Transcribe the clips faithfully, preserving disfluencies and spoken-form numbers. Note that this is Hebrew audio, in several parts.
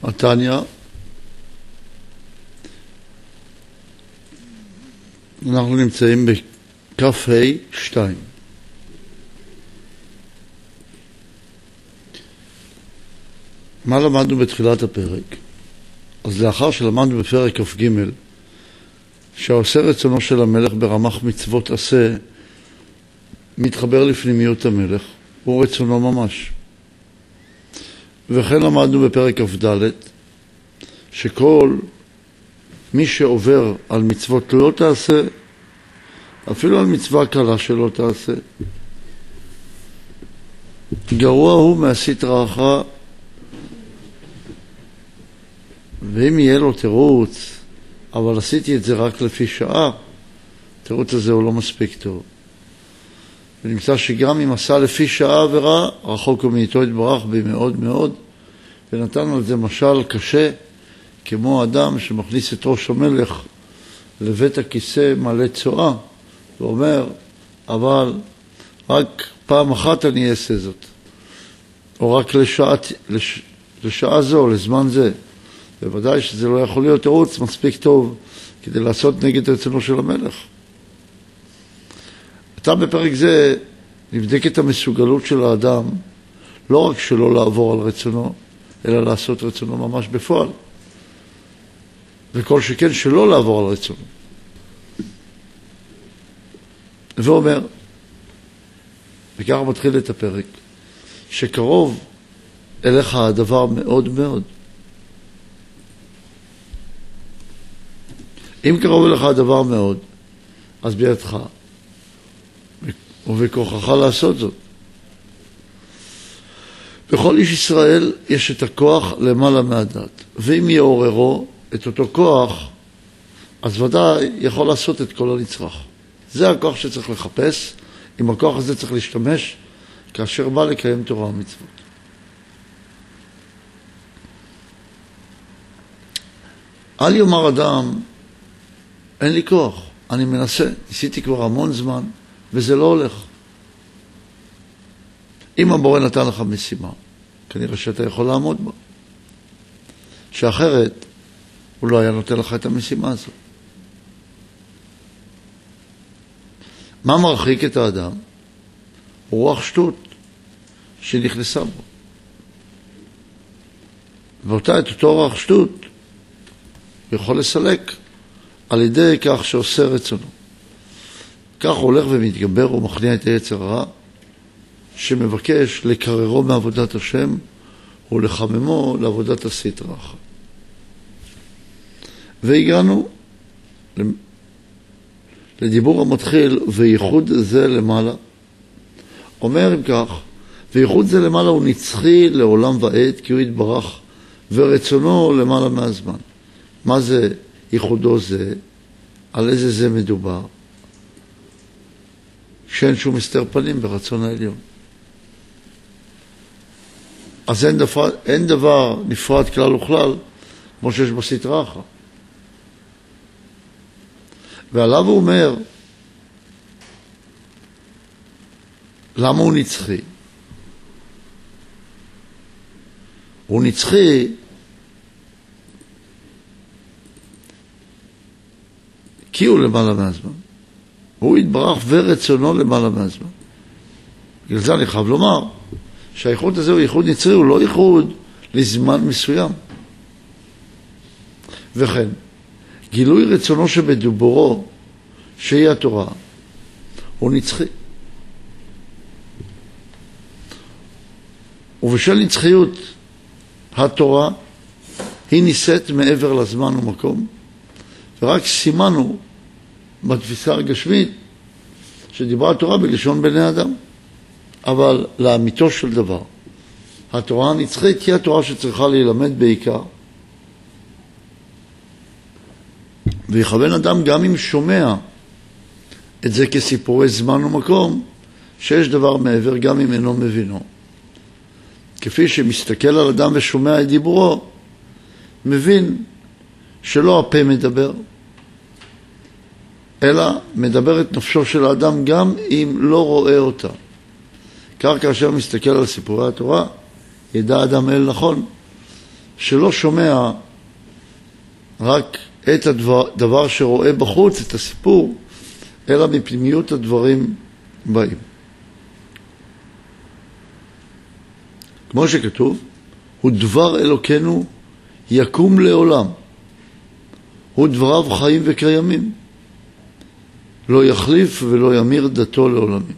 התניה, אנחנו נמצאים בכף ה' שתיים. מה למדנו בתחילת הפרק? אז לאחר שלמדנו בפרק כ"ג שהעושה רצונו של המלך ברמ"ח מצוות עשה מתחבר לפנימיות המלך, הוא רצונו ממש. וכן למדנו בפרק כ"ד שכל מי שעובר על מצוות לא תעשה, אפילו על מצווה קלה שלא תעשה, גרוע הוא מעשית רעך. ואם יהיה לו תירוץ, אבל עשיתי את זה רק לפי שעה, התירוץ הזה הוא לא מספיק טוב. ונמצא שגם אם עשה לפי שעה עבירה, רחוק ומאיתו יתברך במאוד מאוד, ונתנו על זה משל קשה, כמו אדם שמכניס את ראש המלך לבית הכיסא מלא צועה, ואומר, אבל רק פעם אחת אני אעשה זאת, או רק לשעה, לש, לשעה זו, לזמן זה. בוודאי שזה לא יכול להיות תירוץ מספיק טוב כדי לעשות נגד רצונו של המלך. אתה בפרק זה נבדק את המסוגלות של האדם, לא רק שלא לעבור על רצונו, אלא לעשות רצונו ממש בפועל. וכל שכן שלא לעבור על רצונו. ואומר, וכך מתחיל את הפרק, שקרוב אליך הדבר מאוד מאוד. אם קרוב אליך הדבר מאוד, אז בידך ובכוחך לעשות זאת. בכל איש ישראל יש את הכוח למעלה מהדת, ואם יעוררו את אותו כוח, אז ודאי יכול לעשות את כל הנצרך. זה הכוח שצריך לחפש, עם הכוח הזה צריך להשתמש, כאשר בא לקיים תורה ומצוות. אל יאמר אדם, אין לי כוח, אני מנסה, ניסיתי כבר המון זמן, וזה לא הולך. אם הבורא נתן לך משימה, כנראה שאתה יכול לעמוד בה. שאחרת, הוא לא היה נותן לך את המשימה הזאת. מה מרחיק את האדם? רוח שטות שנכנסה בו. ואותה, את אותו רוח שטות, יכול לסלק על ידי כך שעושה רצונו. כך הולך ומתגבר ומכניע את היצר הרע, שמבקש לקררו מעבודת השם ולחממו לעבודת עשית רעך. והגענו לדיבור המתחיל, וייחוד זה למעלה. אומר אם כך, וייחוד זה למעלה הוא נצחי לעולם ועד, כי הוא יתברך, ורצונו למעלה מהזמן. מה זה ייחודו זה? על איזה זה מדובר? שאין שום מסתר פנים ברצון העליון. אז אין דבר, אין דבר נפרד כלל וכלל, כמו שיש בסתרה אחת. ועליו הוא אומר, למה הוא נצחי? הוא נצחי כי הוא למעלה מהזמן. הוא יתברך ורצונו למעלה מהזמן. בגלל זה אני חייב לומר שהייחוד הזה הוא ייחוד נצחי, הוא לא ייחוד לזמן מסוים. וכן, גילוי רצונו שבדוברו, שהיא התורה, הוא נצחי. ובשל נצחיות התורה, היא ניסית מעבר לזמן ומקום, ורק סימנו בתפיסה הגשמית שדיברה התורה בלשון בני אדם. אבל לאמיתו של דבר, התורה הנצחית היא התורה שצריכה להילמד בעיקר, ויכוון אדם גם אם שומע את זה כסיפורי זמן ומקום, שיש דבר מעבר גם אם אינו מבינו. כפי שמסתכל על אדם ושומע את דיבורו, מבין שלא הפה מדבר, אלא מדבר את נפשו של האדם גם אם לא רואה אותה. כך כאשר מסתכל על סיפורי התורה, ידע אדם אל נכון, שלא שומע רק את הדבר שרואה בחוץ, את הסיפור, אלא מפנימיות הדברים באים. כמו שכתוב, הוא דבר אלוקנו יקום לעולם. הוא דבריו חיים וקיימים. לא יחליף ולא ימיר דתו לעולמים.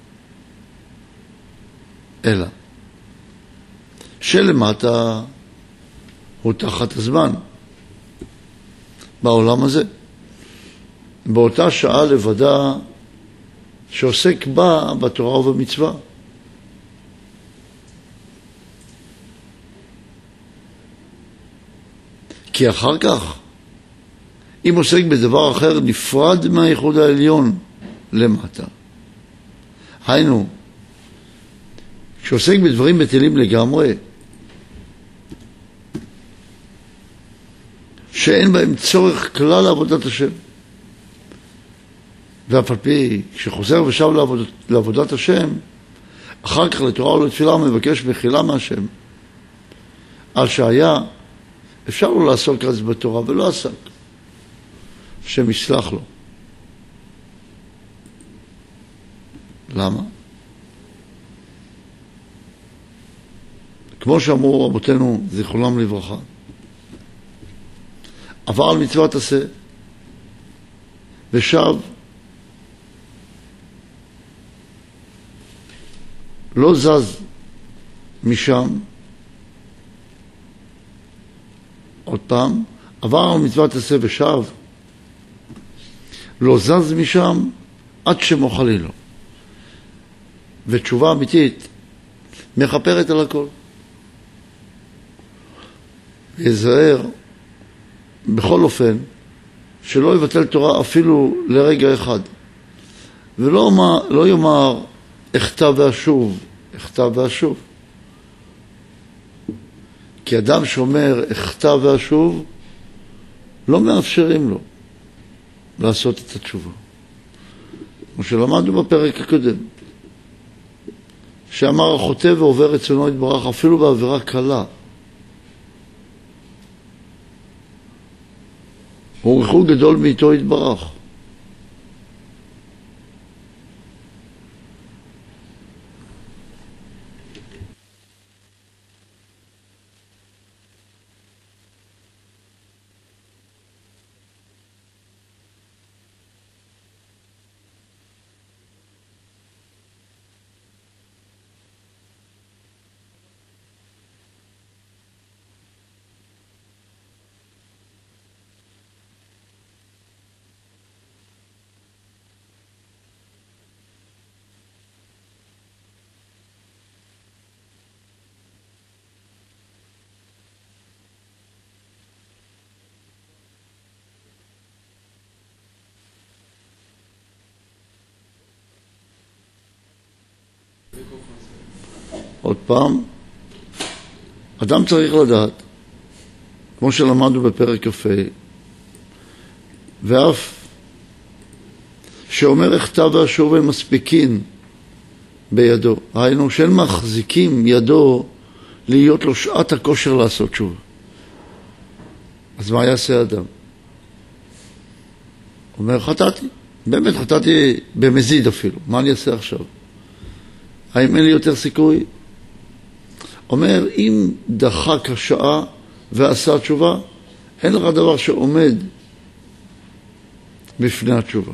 אלא שלמטה הוא תחת הזמן. בעולם הזה. באותה שעה לבדה שעוסק בה בתורה ובמצווה. כי אחר כך, אם עוסק בדבר אחר נפרד מהייחוד העליון למטה. היינו, כשעוסק בדברים בטלים לגמרי, שאין בהם צורך כלל לעבודת השם. ואף על פי, כשחוזר ושב לעבוד, לעבודת השם, אחר כך לתורה או לתפילה הוא מבקש מחילה מהשם. על שהיה, אפשר לו לעסוק אז בתורה ולא עסק. השם יסלח לו. למה? כמו שאמרו רבותינו, זיכרונם לברכה, עבר על מצוות עשה ושב, לא זז משם, עוד פעם, עבר על מצוות עשה ושב, לא זז משם עד שמוחלי לו. ותשובה אמיתית מחפרת על הכל. ויזהר בכל אופן שלא יבטל תורה אפילו לרגע אחד. ולא מה, לא יאמר אכתב ואשוב, אכתב ואשוב. כי אדם שאומר אכתב ואשוב, לא מאפשרים לו לעשות את התשובה. כמו שלמדנו בפרק הקודם, שאמר החוטא ועובר רצונו יתברך אפילו בעבירה קלה. הוא ריחוק גדול מאיתו יתברך. עוד פעם, אדם צריך לדעת, כמו שלמדנו בפרק יפה, ואף שאומר אכתב ואשוב הם מספיקין בידו. היינו שאין מחזיקים ידו להיות לו שעת הכושר לעשות שוב. אז מה יעשה אדם? אומר, חטאתי. באמת חטאתי במזיד אפילו. מה אני אעשה עכשיו? האם אין לי יותר סיכוי? אומר, אם דחק השעה ועשה תשובה, אין לך דבר שעומד בפני התשובה.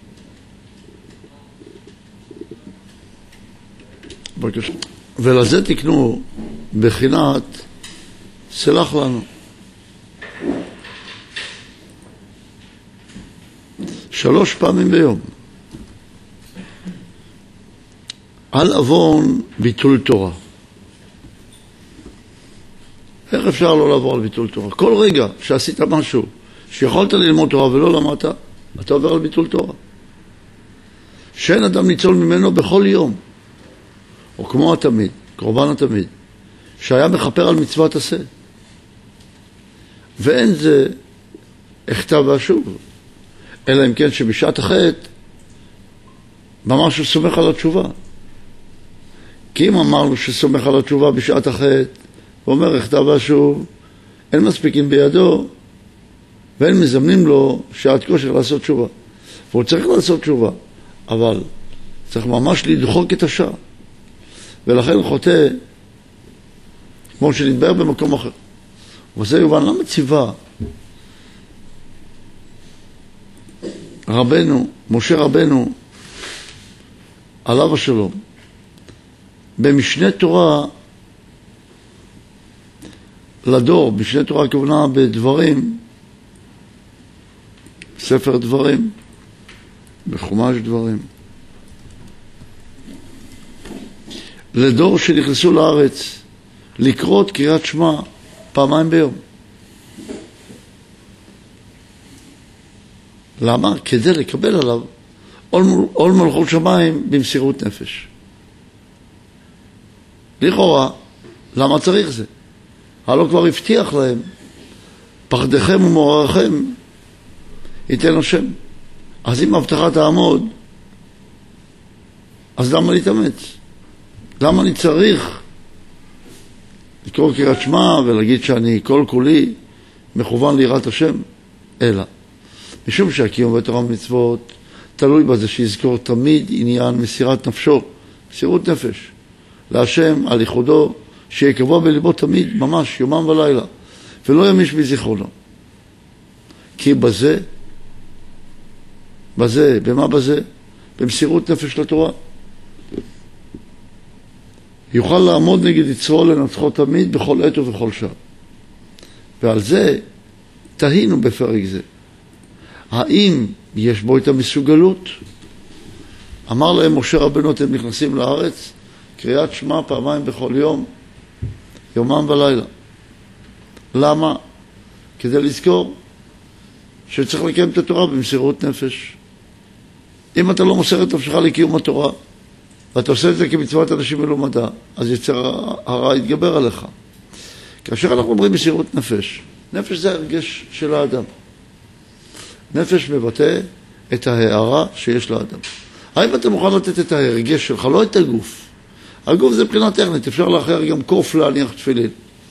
בבקשה. ולזה תקנו בחינת סלח לנו. שלוש פעמים ביום. על עוון ביטול תורה. איך אפשר לא לעבור על ביטול תורה? כל רגע שעשית משהו שיכולת ללמוד תורה ולא למדת, אתה עובר על ביטול תורה. שאין אדם ניצול ממנו בכל יום. או כמו התמיד, קורבן התמיד, שהיה מחפר על מצוות עשה. ואין זה אכתב ואשוב. אלא אם כן שבשעת החטא, ממש הוא סומך על התשובה. כי אם אמרנו שסומך על התשובה בשעת החטא, הוא אומר, אכתב ואשוב, אין מספיקים בידו, ואין מזמנים לו שעת כושר לעשות תשובה. והוא צריך לעשות תשובה, אבל צריך ממש לדחוק את השעה. ולכן חוטא, כמו שנתבהר במקום אחר. וזה יובן, למה ציווה רבנו, משה רבנו, עליו השלום, במשנה תורה לדור, משנה תורה הכוונה בדברים, ספר דברים, בחומש דברים, לדור שנכנסו לארץ, לקרוא את קריאת שמע פעמיים ביום. למה? כדי לקבל עליו עול מלכות שמיים במסירות נפש. לכאורה, למה צריך זה? הלא כבר הבטיח להם, פחדכם ומעוררכם ייתן השם. אז אם הבטחה תעמוד, אז למה להתאמץ? למה אני צריך לקרוא קריאת שמע ולהגיד שאני כל כולי מכוון ליראת השם? אלא, משום שהקיום בתורה ומצוות תלוי בזה שיזכור תמיד עניין מסירת נפשו, מסירות נפש, להשם על ייחודו, שיהיה קבוע בליבו תמיד, ממש, יומם ולילה, ולא ימיש בזיכרונו. כי בזה, בזה, במה בזה? במסירות נפש לתורה. יוכל לעמוד נגד יצרו לנצחו תמיד בכל עת ובכל שעה. ועל זה תהינו בפרק זה. האם יש בו את המסוגלות? אמר להם משה רבנו, אתם נכנסים לארץ, קריאת שמע פעמיים בכל יום, יומם ולילה. למה? כדי לזכור שצריך לקיים את התורה במסירות נפש. אם אתה לא מוסר את נפשך לקיום התורה, ואתה עושה את זה כמצוות אנשים מלומדה, אז יצר הרע יתגבר עליך. כאשר אנחנו אומרים מסירות נפש, נפש זה הרגש של האדם. נפש מבטא את ההערה שיש לאדם. האם אתה מוכן לתת את ההרגש שלך, לא את הגוף? הגוף זה מבחינה טכנית, אפשר לאחר גם קוף להניח תפילין.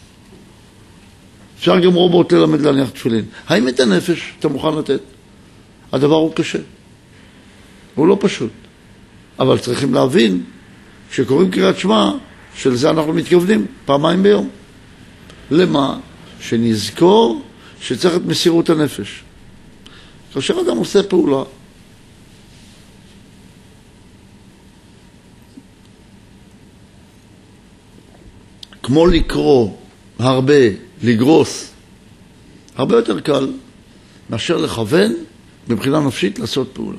אפשר גם רובוט ללמד להניח תפילין. האם את הנפש אתה מוכן לתת? הדבר הוא קשה. הוא לא פשוט. אבל צריכים להבין שקוראים קריאת שמע, של זה אנחנו מתכוונים, פעמיים ביום. למה? שנזכור שצריך את מסירות הנפש. כאשר אדם עושה פעולה, כמו לקרוא הרבה, לגרוס, הרבה יותר קל מאשר לכוון מבחינה נפשית לעשות פעולה.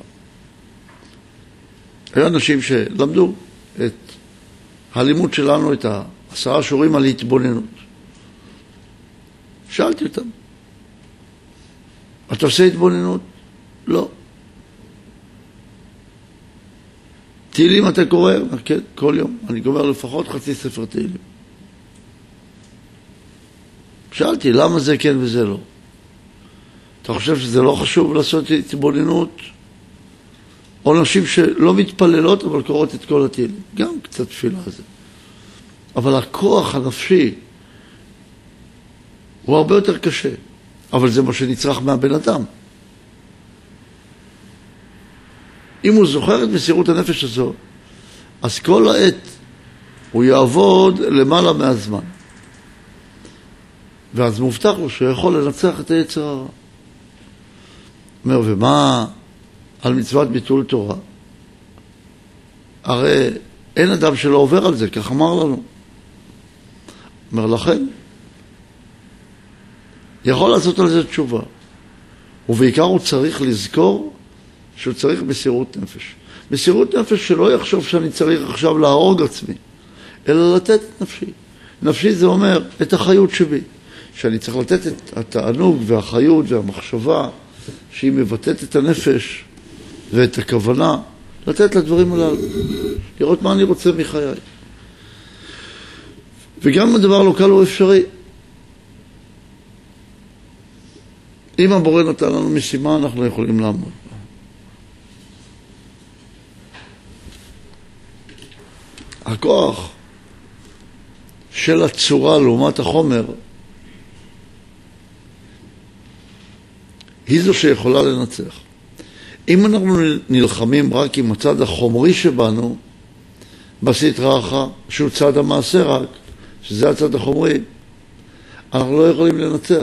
היו אנשים שלמדו את הלימוד שלנו, את העשרה שיעורים על התבוננות. שאלתי אותם, אתה עושה התבוננות? לא. תהילים אתה קורא? כן, כל יום. אני קורא לפחות חצי ספר תהילים. שאלתי, למה זה כן וזה לא? אתה חושב שזה לא חשוב לעשות התבוננות? או נשים שלא מתפללות, אבל קוראות את כל התהילים. גם קצת תפילה זה. אבל הכוח הנפשי הוא הרבה יותר קשה. אבל זה מה שנצרך מהבן אדם. אם הוא זוכר את מסירות הנפש הזו, אז כל העת הוא יעבוד למעלה מהזמן. ואז מובטח לו שהוא יכול לנצח את היצר הרע. אומר, ומה על מצוות ביטול תורה? הרי אין אדם שלא עובר על זה, כך אמר לנו. אומר, לכן, יכול לעשות על זה תשובה. ובעיקר הוא צריך לזכור שהוא צריך מסירות נפש. מסירות נפש שלא יחשוב שאני צריך עכשיו להרוג עצמי, אלא לתת את נפשי. נפשי זה אומר את החיות שבי. שאני צריך לתת את התענוג והחיות והמחשבה שהיא מבטאת את הנפש ואת הכוונה, לתת לדברים הללו, לראות מה אני רוצה מחיי. וגם הדבר לא קל הוא אפשרי. אם הבורא נתן לנו משימה, אנחנו לא יכולים לעמוד. הכוח של הצורה לעומת החומר היא זו שיכולה לנצח. אם אנחנו נלחמים רק עם הצד החומרי שבנו, בסטרא אחרא, שהוא צד המעשה רק, שזה הצד החומרי, אנחנו לא יכולים לנצח.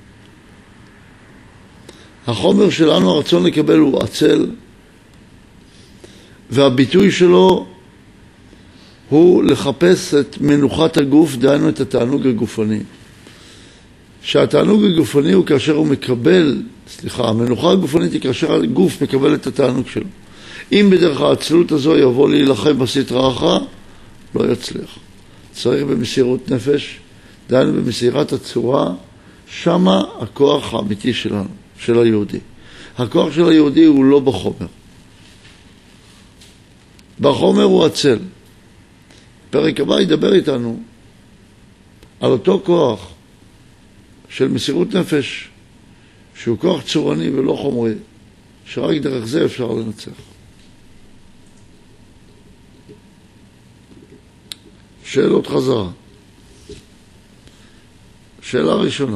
החומר שלנו, הרצון לקבל הוא עצל, והביטוי שלו הוא לחפש את מנוחת הגוף, דהיינו את התענוג הגופני. שהתענוג הגופני הוא כאשר הוא מקבל, סליחה, המנוחה הגופנית היא כאשר הגוף מקבל את התענוג שלו. אם בדרך העצלות הזו יבוא להילחם בסטרא אחרא, לא יצליח. צריך במסירות נפש, דהיינו במסירת הצורה, שמה הכוח האמיתי שלנו, של היהודי. הכוח של היהודי הוא לא בחומר. בחומר הוא עצל. פרק הבא ידבר איתנו על אותו כוח של מסירות נפש, שהוא כוח צורני ולא חומרי, שרק דרך זה אפשר לנצח. שאלות חזרה. שאלה ראשונה.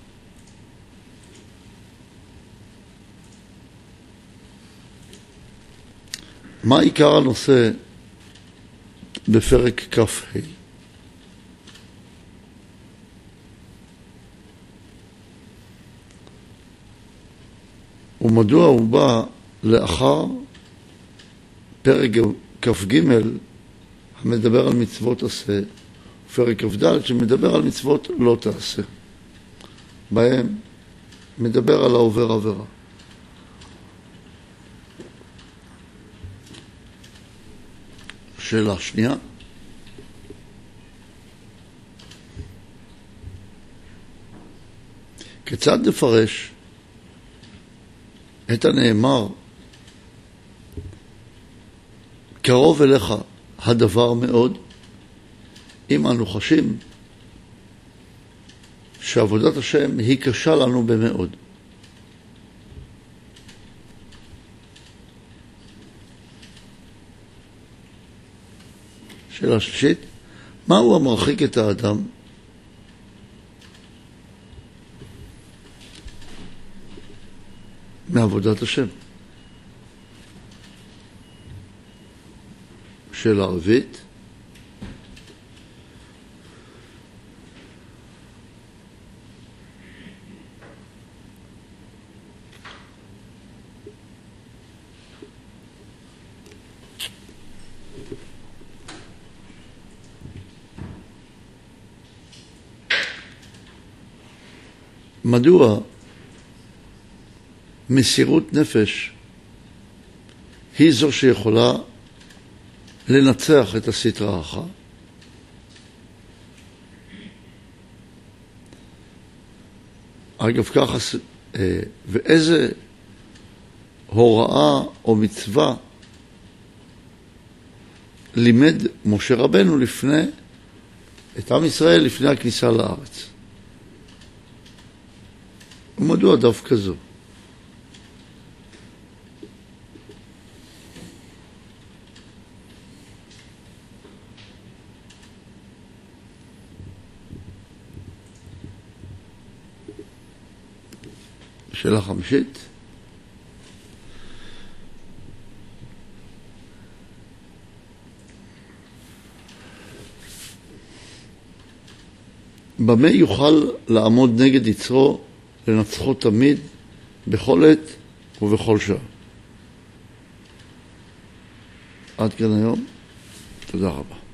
מה עיקר הנושא בפרק כ"ה? ומדוע הוא בא לאחר פרק כ"ג המדבר על מצוות עשה, ופרק כ"ד שמדבר על מצוות לא תעשה, בהם מדבר על העובר עבירה. שאלה שנייה. כיצד נפרש את הנאמר קרוב אליך הדבר מאוד, אם אנו חשים שעבודת השם היא קשה לנו במאוד? שאלה שלישית, מהו המרחיק את האדם מעבודת השם? שאלה רביעית, מדוע מסירות נפש היא זו שיכולה לנצח את הסטרא אחרא? אגב ככה, ואיזה הוראה או מצווה לימד משה רבנו לפני, את עם ישראל לפני הכניסה לארץ? ומדוע דווקא זו? שאלה חמישית, במה יוכל לעמוד נגד יצרו לנצחו תמיד, בכל עת ובכל שעה? עד כאן היום. תודה רבה.